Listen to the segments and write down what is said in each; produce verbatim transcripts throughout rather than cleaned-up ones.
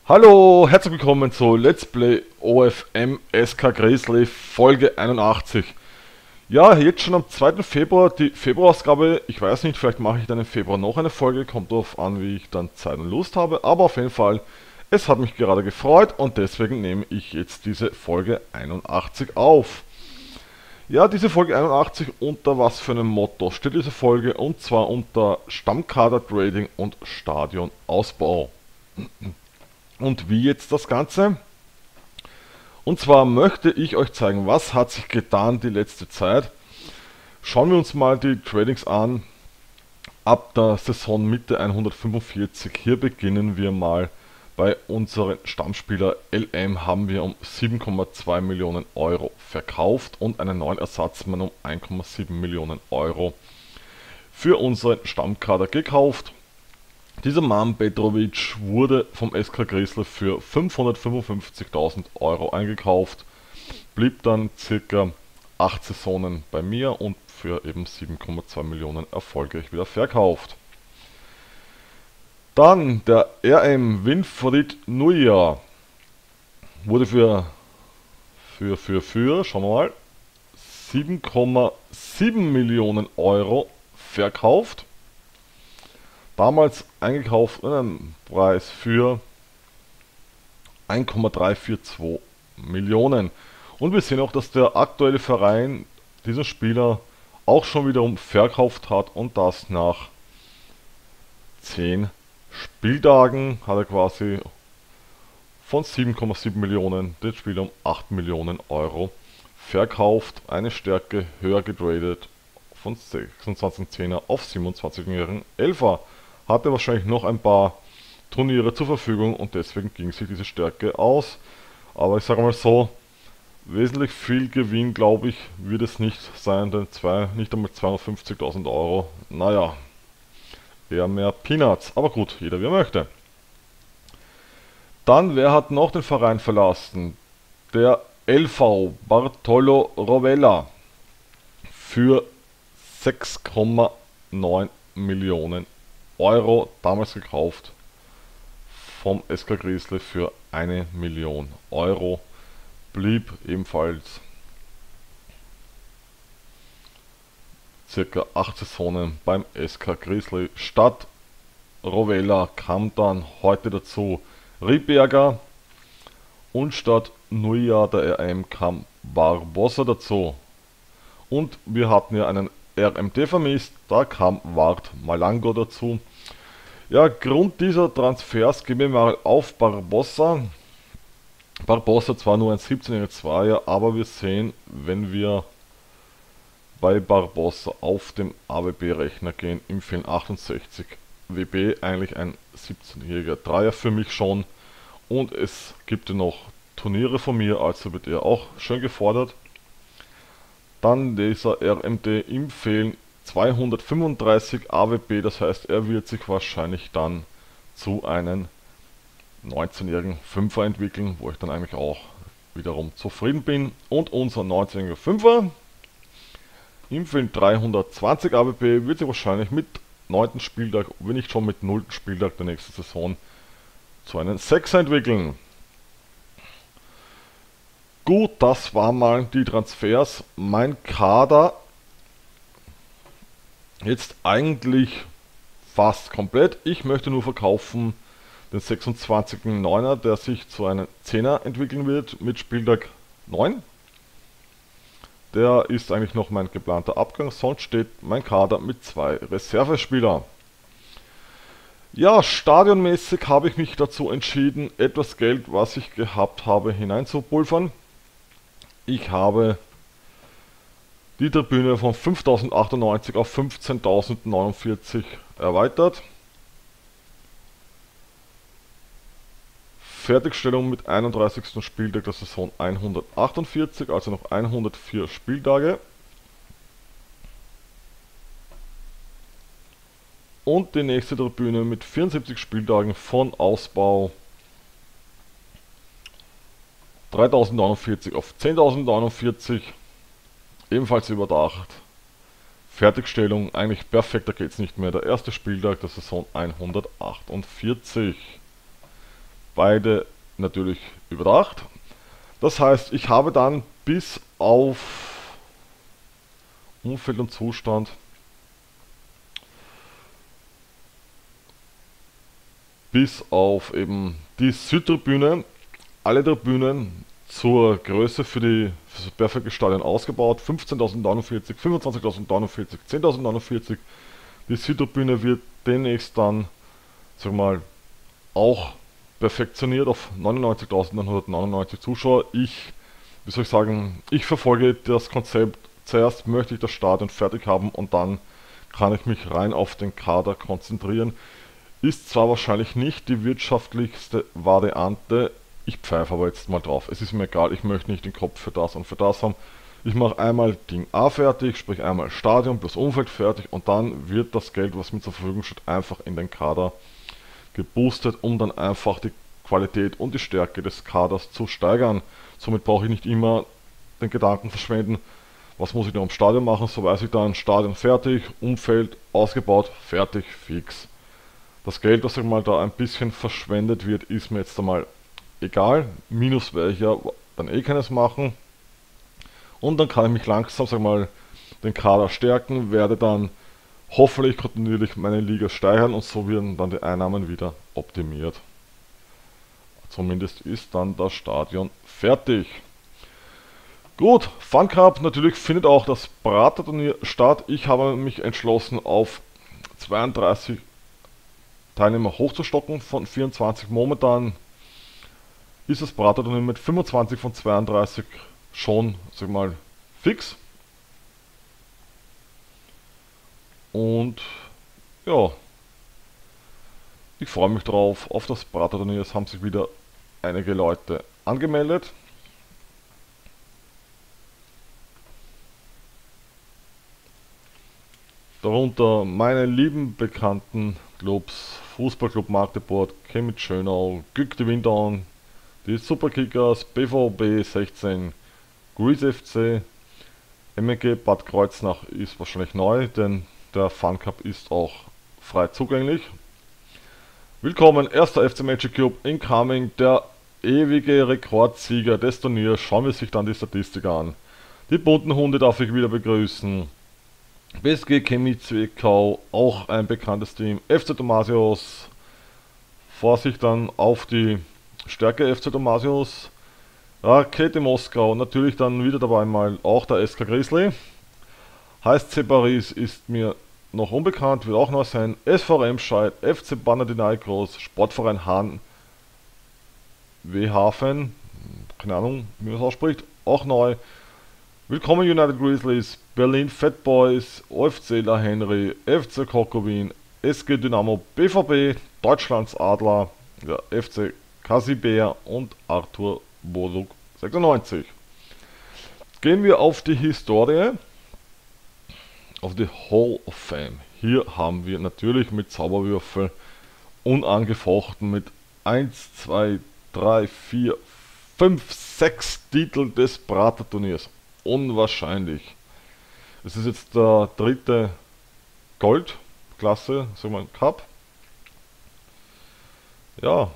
Hallo, herzlich willkommen zu Let's Play O F M S K Grizzly Folge einundachtzig. Ja, jetzt schon am zweiten Februar die Februarausgabe. Ich weiß nicht, vielleicht mache ich dann im Februar noch eine Folge, kommt darauf an, wie ich dann Zeit und Lust habe. Aber auf jeden Fall, es hat mich gerade gefreut und deswegen nehme ich jetzt diese Folge einundachtzig auf. Ja, diese Folge einundachtzig, unter was für einem Motto steht diese Folge? Und zwar unter Stammkader Trading und Stadionausbau. Und wie jetzt das Ganze? Und zwar möchte ich euch zeigen, was hat sich getan die letzte Zeit. Schauen wir uns mal die Tradings an. Ab der Saisonmitte hundertfünfundvierzig. Hier beginnen wir mal bei unserem Stammspieler L M. Haben wir um sieben Komma zwei Millionen Euro verkauft und einen neuen Ersatzmann um ein Komma sieben Millionen Euro für unseren Stammkader gekauft. Dieser Mann Petrovic wurde vom S K Grizzly für fünfhundertfünfundfünfzigtausend Euro eingekauft, blieb dann circa acht Saisonen bei mir und für eben sieben Komma zwei Millionen erfolgreich wieder verkauft. Dann der R M Winfried Nuija wurde für, für, für, für, schauen wir mal, sieben Komma sieben Millionen Euro verkauft. Damals eingekauft in einem Preis für ein Komma dreihundertvierundzwanzig Millionen. Und wir sehen auch, dass der aktuelle Verein diesen Spieler auch schon wiederum verkauft hat und das nach zehn Spieltagen hat er quasi von sieben Komma sieben Millionen den Spieler um acht Millionen Euro verkauft. Eine Stärke höher getradet von sechsundzwanzig Zehner auf siebenundzwanzig-jährigen Elfer. Hatte wahrscheinlich noch ein paar Turniere zur Verfügung und deswegen ging sich diese Stärke aus. Aber ich sage mal so, wesentlich viel Gewinn, glaube ich, wird es nicht sein, denn zwei, nicht einmal zweihundertfünfzigtausend Euro, naja, eher mehr Peanuts, aber gut, jeder wie er möchte. Dann, wer hat noch den Verein verlassen? Der L V Bartolo Rovella für sechs Komma neun Millionen Euro, damals gekauft vom S K Grizzly für eine Million Euro, blieb ebenfalls circa acht Saisonen beim S K Grizzly. Statt Rovella kam dann heute dazu Rieberger und statt Nuija der R M kam Barbosa dazu. Und wir hatten ja einen R M T vermisst, da kam Ward Malango dazu. Ja, Grund dieser Transfers gehen wir mal auf Barbosa. Barbosa zwar nur ein siebzehnjähriger Zweier, aber wir sehen, wenn wir bei Barbosa auf dem A W B-Rechner gehen, im fehlen achtundsechzig W B, eigentlich ein siebzehnjähriger Dreier für mich schon. Und es gibt ja noch Turniere von mir, also wird er auch schön gefordert. Dann dieser R M D im Fehlen zweihundertfünfunddreißig A W B, das heißt, er wird sich wahrscheinlich dann zu einem neunzehnjährigen Fünfer entwickeln, wo ich dann eigentlich auch wiederum zufrieden bin. Und unser neunzehnjähriger Fünfer im Fehlen dreihundertzwanzig A W B wird sich wahrscheinlich mit neunten Spieltag, wenn nicht schon mit nullten Spieltag der nächsten Saison, zu einem Sechser entwickeln. Gut, das waren mal die Transfers. Mein Kader jetzt eigentlich fast komplett. Ich möchte nur verkaufen den sechsundzwanzigen Neuner, der sich zu einem Zehner entwickeln wird mit Spieltag neun. Der ist eigentlich noch mein geplanter Abgang, sonst steht mein Kader mit zwei Reservespielern. Ja, stadionmäßig habe ich mich dazu entschieden, etwas Geld, was ich gehabt habe, hineinzupulvern. Ich habe die Tribüne von fünftausendachtundneunzig auf fünfzehntausendneunundvierzig erweitert. Fertigstellung mit einunddreißigsten Spieltag der Saison hundertachtundvierzig, also noch hundertvier Spieltage. Und die nächste Tribüne mit vierundsiebzig Spieltagen von Ausbau dreitausendneunundvierzig auf zehntausendneunundvierzig, ebenfalls überdacht. Fertigstellung eigentlich perfekt, da geht es nicht mehr. Der erste Spieltag der Saison hundertachtundvierzig. beide natürlich überdacht. Das heißt, ich habe dann bis auf Umfeld und Zustand bis auf eben die Südtribüne alle Tribünen zur Größe für, die, für das perfekte Stadion ausgebaut. fünfzehntausendneunundvierzig, fünfundzwanzigtausendneunundvierzig, zehntausendneunundvierzig. Die Südtribüne wird demnächst dann, sag mal, auch perfektioniert auf neunundneunzigtausendneunhundertneunundneunzig Zuschauer. Ich, wie soll ich sagen, ich verfolge das Konzept. Zuerst möchte ich das Stadion fertig haben und dann kann ich mich rein auf den Kader konzentrieren. Ist zwar wahrscheinlich nicht die wirtschaftlichste Variante, ich pfeife aber jetzt mal drauf. Es ist mir egal, ich möchte nicht den Kopf für das und für das haben. Ich mache einmal Ding A fertig, sprich einmal Stadion plus Umfeld fertig und dann wird das Geld, was mir zur Verfügung steht, einfach in den Kader geboostet, um dann einfach die Qualität und die Stärke des Kaders zu steigern. Somit brauche ich nicht immer den Gedanken verschwenden, was muss ich noch am Stadion machen, so weiß ich dann, Stadion fertig, Umfeld ausgebaut, fertig, fix. Das Geld, was mal da ein bisschen verschwendet wird, ist mir jetzt einmal egal. Minus werde ich ja dann eh keines machen. Und dann kann ich mich langsam, sag mal, den Kader stärken, werde dann hoffentlich kontinuierlich meine Liga steigern und so werden dann die Einnahmen wieder optimiert. Zumindest ist dann das Stadion fertig. Gut, Fun Cup, natürlich findet auch das Praterturnier statt. Ich habe mich entschlossen, auf zweiunddreißig Teilnehmer hochzustocken von vierundzwanzig. Momentan ist das Praterturnier mit fünfundzwanzig von zweiunddreißig schon, sag mal, fix. Und ja, ich freue mich drauf. Auf das Praterturnier. Es haben sich wieder einige Leute angemeldet. Darunter meine lieben bekannten Clubs: Fußballclub Magdeburg, Chemnitz Schönau, Gück die Windown, die Superkickers, B V B sechzehn, Grease F C, M G Bad Kreuznach ist wahrscheinlich neu, denn der Fun Cup ist auch frei zugänglich. Willkommen, erster F C Magic Cube incoming, der ewige Rekordsieger des Turniers. Schauen wir sich dann die Statistik an. Die bunten Hunde darf ich wieder begrüßen. B S G Chemnitz Zwickau, auch ein bekanntes Team. F C Thomasios, Vorsicht dann auf die Stärke F C Thomasios. Rakete Moskau, natürlich dann wieder dabei mal auch der S K Grizzly. H S C Paris ist mir noch unbekannt, wird auch neu sein. S V Remscheid, F C Panathinaikos, Sportverein Hahn Wehafen, keine Ahnung wie man es ausspricht, auch neu. Willkommen United Grizzlies, Berlin Fat Boys, O F C La Henry, F C Kokowin, S G Dynamo, B V B, Deutschlands Adler, ja, F C Kasibär und Arthur Boluk sechsundneunzig. Gehen wir auf die Historie, auf die Hall of Fame. Hier haben wir natürlich mit Zauberwürfel unangefochten mit eins, zwei, drei, vier, fünf, sechs Titel des Praterturniers. Unwahrscheinlich. Es ist jetzt der dritte Goldklasse, sagen wir Cup. Ja,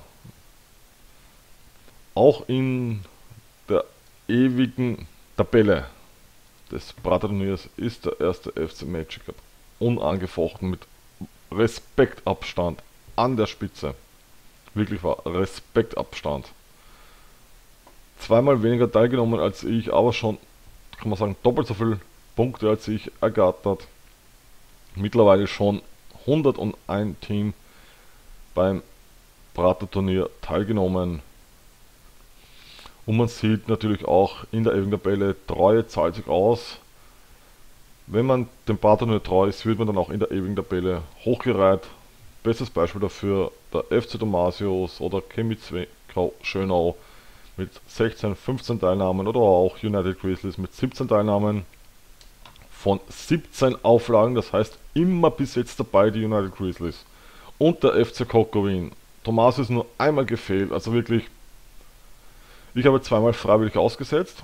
auch in der ewigen Tabelle des Praterturniers ist der erste F C Magic Cup unangefochten mit Respektabstand an der Spitze. Wirklich war Respektabstand. Zweimal weniger teilgenommen als ich, aber schon, kann man sagen, doppelt so viele Punkte als ich ergattert. Mittlerweile schon hunderteins Team beim Praterturnier teilgenommen. Und man sieht natürlich auch in der ewigen Tabelle, Treue zahlt sich aus. Wenn man dem Praterturnier treu ist, wird man dann auch in der ewigen Tabelle hochgereiht. Bestes Beispiel dafür der F C Thomasios oder Chemnitz Zwickau Schönau mit sechzehn, fünfzehn Teilnahmen oder auch United Grizzlies mit siebzehn Teilnahmen von siebzehn Auflagen, das heißt immer bis jetzt dabei die United Grizzlies und der F C Kokowin. Thomasios ist nur einmal gefehlt, also wirklich, ich habe zweimal freiwillig ausgesetzt,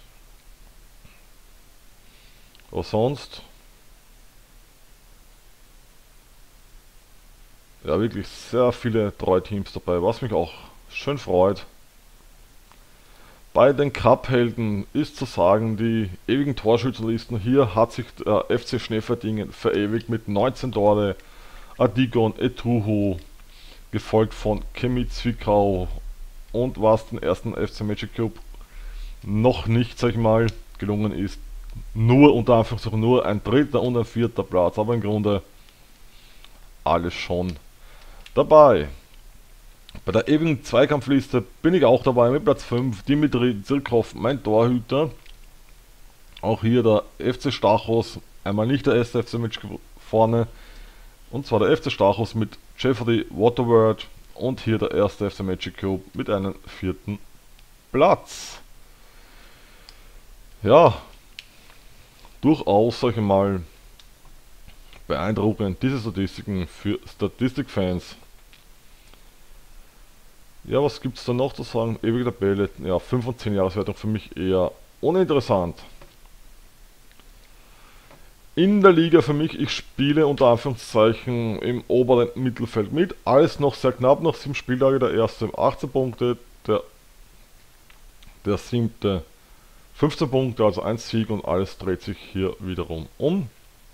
aber sonst ja wirklich sehr viele treue Teams dabei, was mich auch schön freut. Bei den Cup-Helden ist zu sagen, die ewigen Torschützenlisten. Hier hat sich der F C Schneeferdingen verewigt mit neunzehn Tore. Adigon Etuhu, gefolgt von Chemie Zwickau, und was den ersten F C Magic Cube noch nicht, sag ich mal, gelungen ist, nur unter Anführungszeichen nur ein dritter und ein vierter Platz, aber im Grunde alles schon dabei. Bei der ewigen Zweikampfliste bin ich auch dabei mit Platz fünf, Dimitri Zirkov, mein Torhüter. Auch hier der F C Stachus, einmal nicht der erste F C Magic Cube vorne, und zwar der F C Stachus mit Jeffrey Waterworld, und hier der erste F C Magic Cube mit einem vierten Platz. Ja, durchaus, sag ich mal, beeindruckend, diese Statistiken für Statistikfans. Ja, was gibt es da noch zu sagen? Ewige Tabelle, ja, fünf und zehn Jahreswertung für mich eher uninteressant. In der Liga für mich, ich spiele unter Anführungszeichen im oberen Mittelfeld mit. Alles noch sehr knapp, noch sieben Spieltage, der erste achtzehn Punkte, der, der siebte fünfzehn Punkte, also ein Sieg, und alles dreht sich hier wiederum um.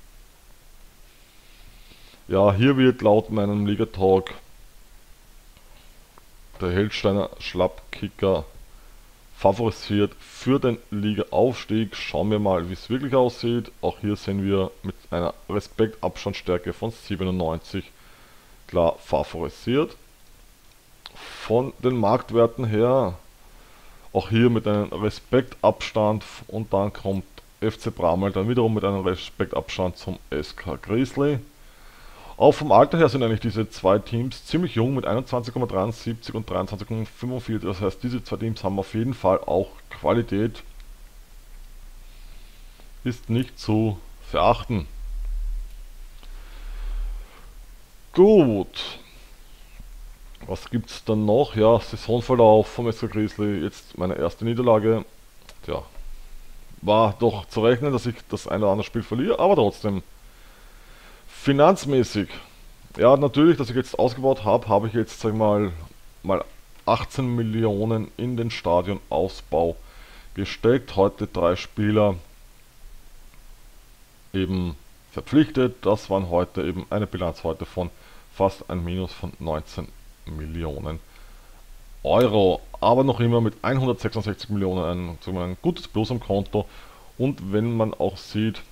Ja, hier wird laut meinem Liga-Talk der Hildsteiner Schlappkicker favorisiert für den Liga-Aufstieg. Schauen wir mal, wie es wirklich aussieht. Auch hier sehen wir mit einer Respektabstandstärke von siebenundneunzig klar favorisiert. Von den Marktwerten her, auch hier mit einem Respektabstand, und dann kommt F C Bramel dann wiederum mit einem Respektabstand zum S K Grizzly. Auch vom Alter her sind eigentlich diese zwei Teams ziemlich jung mit einundzwanzig Komma dreiundsiebzig und dreiundzwanzig Komma fünfundvierzig. Das heißt, diese zwei Teams haben auf jeden Fall auch Qualität. Ist nicht zu verachten. Gut. Was gibt es dann noch? Ja, Saisonverlauf vom S K Grizzly. Jetzt meine erste Niederlage. Tja, war doch zu rechnen, dass ich das ein oder andere Spiel verliere, aber trotzdem. Finanzmäßig, ja, natürlich, dass ich jetzt ausgebaut habe, habe ich jetzt, sag ich mal, mal achtzehn Millionen in den Stadionausbau gesteckt. Heute drei Spieler eben verpflichtet. Das waren heute eben eine Bilanz heute von fast ein Minus von neunzehn Millionen Euro. Aber noch immer mit hundertsechsundsechzig Millionen ein, sagen wir, ein gutes Plus am Konto. Und wenn man auch sieht,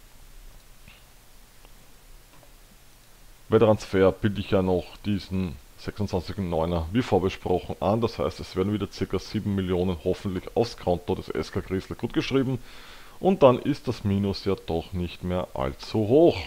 bei Transfer biete ich ja noch diesen sechsundzwanzig Komma neuner wie vorbesprochen an. Das heißt, es werden wieder ca. sieben Millionen hoffentlich aufs Konto des S K Grizzly gut geschrieben. Und dann ist das Minus ja doch nicht mehr allzu hoch.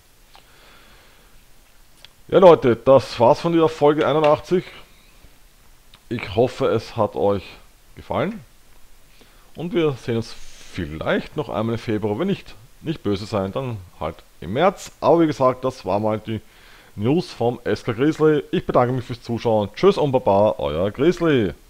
Ja Leute, das war's von dieser Folge einundachtzig. Ich hoffe, es hat euch gefallen. Und wir sehen uns vielleicht noch einmal im Februar. Wenn nicht, nicht böse sein, dann halt im März. Aber wie gesagt, das war mal die News vom S K Grizzly. Ich bedanke mich fürs Zuschauen. Tschüss und Baba, euer Grizzly.